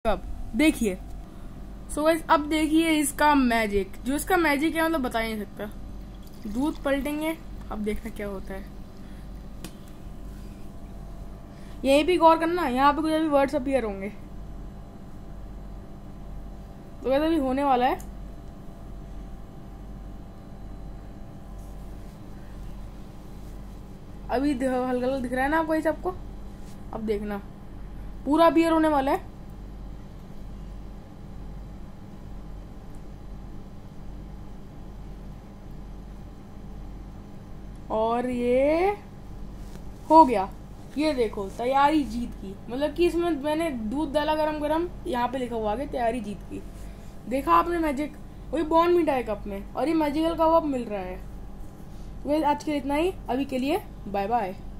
अब देखिए। So guys अब देखिए इसका मैजिक, जो इसका मैजिक है मतलब बता ही नहीं सकता। दूध पलटेंगे, अब देखना क्या होता है। यहीं भी गौर करना, यहाँ पे कुछ अभी वर्ड्स अपीयर होंगे। तो गाइस अभी होने वाला है। अभी हल्का हल्का दिख रहा है ना आपको, ये सबको। अब देखना पूरा अपीयर होने वाला है। और ये हो गया। ये देखो तैयारी जीत की, मतलब कि इसमें मैंने दूध डाला गरम गरम, यहाँ पे लिखा हुआ है तैयारी जीत की। देखा आपने मैजिक, वही बॉर्नवीटा है कप में और ये मैजिकल कप मिल रहा है। तो आज के लिए इतना ही, अभी के लिए बाय बाय।